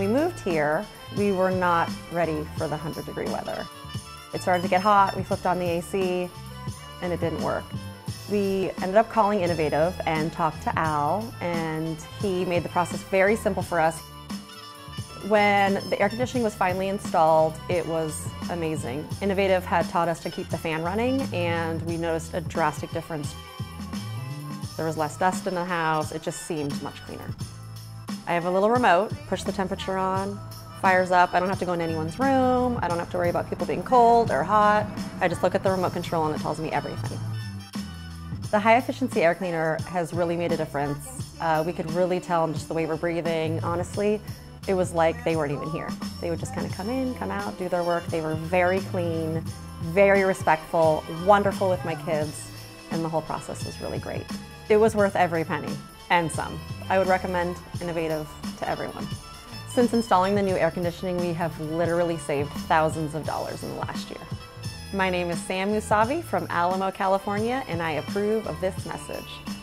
moved here, we were not ready for the 100-degree weather. It started to get hot, we flipped on the AC, and it didn't work. We ended up calling Innovative and talked to Al, and he made the process very simple for us. When the air conditioning was finally installed, it was amazing. Innovative had taught us to keep the fan running, and we noticed a drastic difference. There was less dust in the house, it just seemed much cleaner. I have a little remote, push the temperature on, fires up. I don't have to go in anyone's room, I don't have to worry about people being cold or hot. I just look at the remote control and it tells me everything. The high efficiency air cleaner has really made a difference. We could really tell in just the way we're breathing. Honestly, it was like they weren't even here. They would just kind of come in, come out, do their work. They were very clean, very respectful, wonderful with my kids, and the whole process was really great. It was worth every penny, and some. I would recommend Innovative to everyone. Since installing the new air conditioning, we have literally saved thousands of dollars in the last year. My name is Sam Musavi from Alamo, California, and I approve of this message.